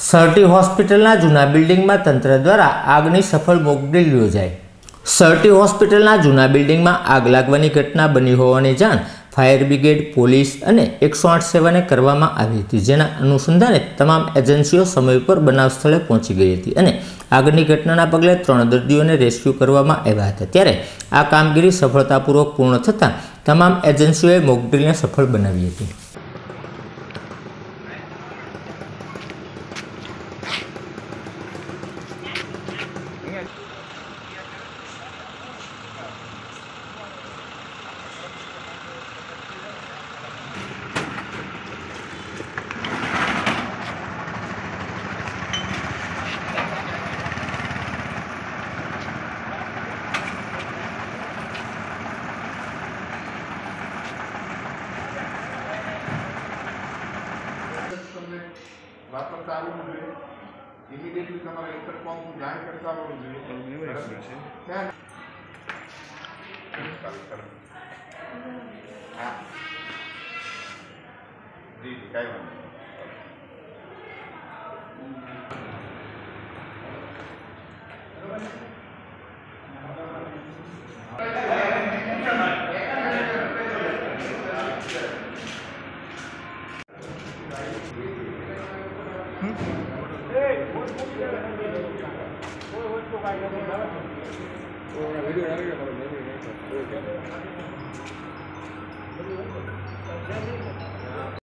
Sir T હોસ્પિટલના જૂના બિલ્ડિંગમાં તંત્ર દ્વારા આગની સફળ મોકડ્રીલ યોજાઈ। સરટી હોસ્પિટલના જૂના બિલ્ડિંગમાં આગ લાગવાની ઘટના બની હોવાની જાણ ફાયર બ્રિગેડ, પોલીસ અને 108 સેવાને કરવામાં આવી હતી, જેના અનુસંધાને તમામ એજન્સીઓ સમય પર બનાવ સ્થળે પહોંચી ગઈ હતી અને આગની ઘટનાના પગલે 3 દર્દીઓને રેસ્ક્યુ કરવામાં આવ્યા હતા। ત્યારે આ કામગીરી સફળતાપૂર્વક પૂર્ણ થતાં તમામ એજન્સીઓએ મોકડ્રીલને સફળ બનાવી હતી। वापस આવવું જોઈએ, ઇમિડિયેટલી તમારા ઇન્ટરકોમ જાણ કરતા હોવું જોઈએ। હા જી જી કાંઈ વાંધો નહીં। वीडियो